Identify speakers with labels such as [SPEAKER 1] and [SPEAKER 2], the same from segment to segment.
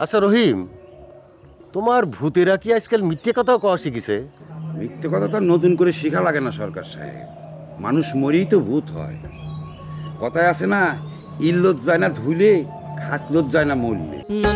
[SPEAKER 1] আচ্ছা রহিম, তোমার ভূতেরা কি আজকাল মিথ্যে কথাও কওয়া শিখেছে?
[SPEAKER 2] মিথ্যে কথা তো নতুন করে শেখা লাগে না সরকার সাহেব, মানুষ মরেই তো ভূত হয়। কথায় আছে না, ইল্লত যায় না ধুলে, খাসলত যায় না মরলে।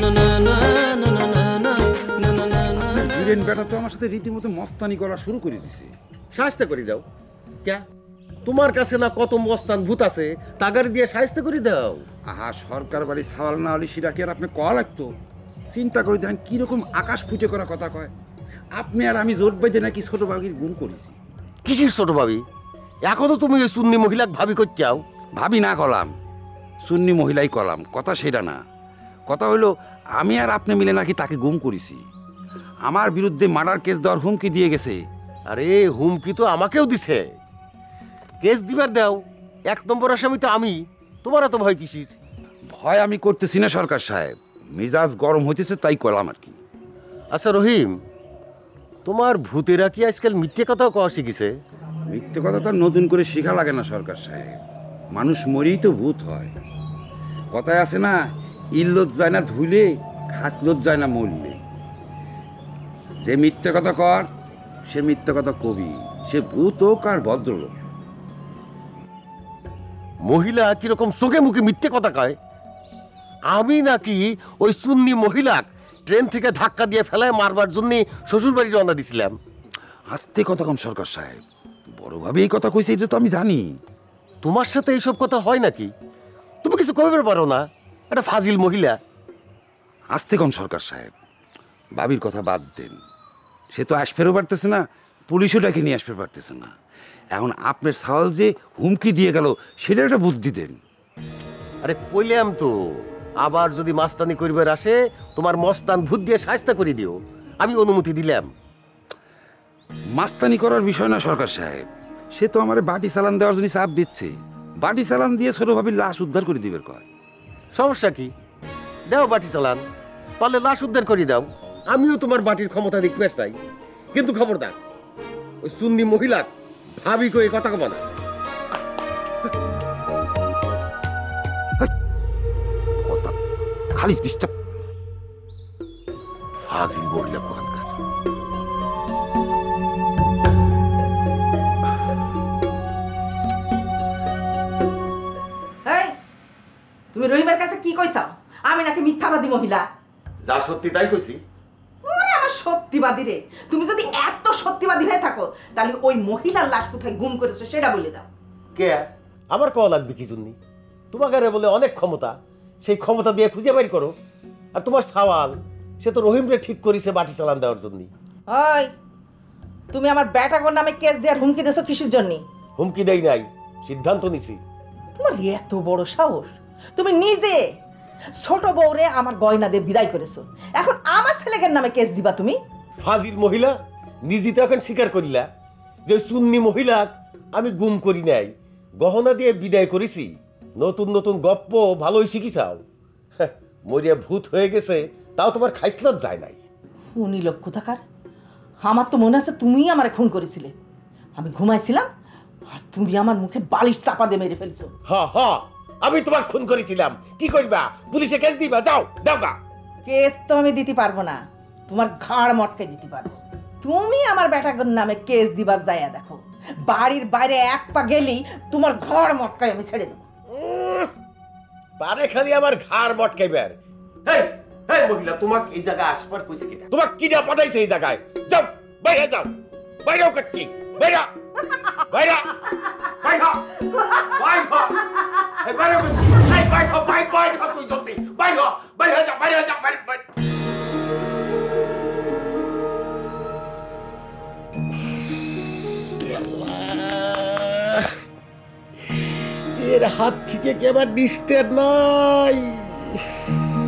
[SPEAKER 2] বীরেন বেটা তো আমার সাথে রীতিমতো মস্তানি করা শুরু করে দিছে।
[SPEAKER 1] সাহায্য করে দাও। কে তোমার কাছে না কত মস্তান ভূত আছে, তাগার দিয়ে সাহায্য করে দাও।
[SPEAKER 2] আহা, সরকার বাড়ি সাওয়াল না হলে সেটা কি আর আপনি কওয়া লাগতো? চিন্তা করে দেখেন কিরকম আকাশ ফুটে করা কথা কয়। আপনি আর আমি জোট বেঁধে নাকি ছোট বাবির গুণ করেছি।
[SPEAKER 1] কিসের ছোট ভাবি? এখনো তুমি ওই সুন্নি মহিলাকে ভাবি করছাও?
[SPEAKER 2] ভাবি না কলাম, সুন্নি মহিলাই কলাম, কথা সেটা না। কথা হলো আমি আর আপনি মিলে নাকি তাকে গুম করেছি। আমার বিরুদ্ধে মার্ডার কেস দেওয়ার হুমকি দিয়ে গেছে।
[SPEAKER 1] আরে হুমকি তো আমাকেও দিছে। কেস দিবার দাও, 1 নম্বর আসামি তো আমি। তোমার এত ভয় কিসির?
[SPEAKER 2] ভয় আমি করতেছি না সরকার সাহেব, মেজাজ গরম হইতেছে তাই কলাম আর কি।
[SPEAKER 1] আচ্ছা রহিম, তোমার ভূতেরা কি আজকাল মিথ্যে কথাও কওয়া শিখেছে?
[SPEAKER 2] মিথ্যে কথা তো নতুন করে শেখা লাগে না সরকার সাহেব, মানুষ মরেই তো ভূত হয়। কথায় আছে না, ইল্লত যায় না ধুলে, খাসলত যায় না মরলে। যে মিথ্যে কথা কর সে মিথ্যে কথা কবি, সে ভূত হোক আর ভদ্রলোক।
[SPEAKER 1] মহিলা কিরকম চোখে মুখে মিথ্যে কথা কয়? আমি নাকি ওই সুন্নি মহিলা ট্রেন থেকে ধাক্কা দিয়ে ফেলায় মারবার জন্য শ্বশুর বাড়ি রওনা দিছিলাম।
[SPEAKER 2] আস্তে কথা কম সরকার সাহেব, বড়ভাবে এই কথা কইছে এটা তো আমি জানি।
[SPEAKER 1] তোমার সাথে এইসব কথা হয় নাকি? তুমি কিছু কইবার পারো না? একটা ফাজিল মহিলা।
[SPEAKER 2] আস্তে কম সরকার সাহেব, ভাবির কথা বাদ দেন। সে তো আসফেরও পারতেছে না, পুলিশও ডাকে নিয়ে আসতে পারতেছে না। এখন আপনার সাওয়াল যে হুমকি দিয়ে গেল সেটা একটা বুদ্ধি দেন।
[SPEAKER 1] আরে কইলাম তো, আবার যদি মাস্তানি করিবার আসে তোমার মস্তান ভূত দিয়ে সাহায্য করে দিও, আমি অনুমতি দিলাম।
[SPEAKER 2] মাস্তানি করার বিষয় না সরকার সাহেব, সে তো আমার বাটি চালান দেওয়ার জন্য চাপ দিচ্ছে। বাটি চালান দিয়ে ছোট ভাবির লাশ উদ্ধার করে দিবের কয়।
[SPEAKER 1] সমস্যা কি? দাও বাটি চালান, পারলে লাশ উদ্ধার করে দাও। আমিও তোমার বাটির ক্ষমতা দেখতে চাই, কিন্তু খবরদার ওই সুন্নি মহিলা ভাবি কই কথা কবা না।
[SPEAKER 2] কথা খালি ডিস্টার্ব।
[SPEAKER 1] ফাজিল মহিলা কোহানকার।
[SPEAKER 3] তুমি রহিমের কাছে কি কইছাও? আমি নাকি মিথ্যাবাদী মহিলা?
[SPEAKER 1] যা সত্যি তাই কইছি।
[SPEAKER 3] আমার সত্যিবাদী রে। তুমি যদি এত সত্যিবাদী হয়ে থাকো তাহলে ওই মহিলার লাশ কোথায় গুম করেছো সেটা বলে দাও।
[SPEAKER 1] কে? আমার কওয়া লাগবে কি জন্য? তোমাকে বলে অনেক ক্ষমতা, সেই ক্ষমতা দিয়ে খুঁজে বের করো। আর তোমার সাওয়াল, সে তো রহিমরে ঠিক করেছে বাটি চালান দেওয়ার জন্য।
[SPEAKER 3] ওই তুমি আমার ব্যাটাগর নামে কেস দেওয়ার হুমকি দিয়েছো কিসের জন্য?
[SPEAKER 1] হুমকি দেই নাই, সিদ্ধান্ত নিছি।
[SPEAKER 3] তোমার এত বড় সাহস! তুমি নিজে ছোট বউরে আমার গয়না দিয়ে বিদায় করেছো, এখন আমার ছেলেদের নামে কেস দিবা তুমি?
[SPEAKER 1] ফাজিল মহিলা, নিজে তো এখন স্বীকার করিলা যে সুন্নি মহিলা আমি গুম করি নাই, গহনা দিয়ে বিদায় করেছি। নতুন নতুন গপ্প ভালোই শিখিছাও। মরিয়া ভূত হয়ে গেছে, তাও তোমার খাইসলত যায় নাই।
[SPEAKER 3] উনি লক্ষ্য থাকার, আমার তো মনে আছে তুমিই আমার খুন করেছিলে। আমি ঘুমাইছিলাম আর তুমি আমার মুখে বালিশ চাপা দিয়ে মেরে ফেলছো।
[SPEAKER 1] হ্যাঁ হ্যাঁ, আমি তোমার খুন করেছিলাম। কি করবা? পুলিশে কেস দিবা? যাও দাও গা।
[SPEAKER 3] কেস তো আমি দিতে পারবো না, তোমার ঘাড় মটকে দিতে পারবো। তুমি আমার বেটাগর নামে কেস দিবার যাইয়া দেখো, বাড়ির বাইরে এক পা গেলেই তোমার ঘাড় মটকায় আমি ছেড়ে দেবো।
[SPEAKER 1] পারে খালি আমার ঘাড় মটকাইবার। এই এই মহিলা, তোমাকে এই জায়গায় আসবার কইছে কিনা? তোমাক কিডা পাঠাইছে এই জায়গায়? যাও বাইরে যাও, বাইরেও কাটছি, বাইরে বাইরে বাইরে বাইরে এই বাইরে কাটছি, এই বাইরে বাইরে বাইরে তুই জলদি বাইরে বাইরে যা, বাইরে যা, বাইরে বাইরে। এর হাত থেকে কি আবার নিস্তের নাই?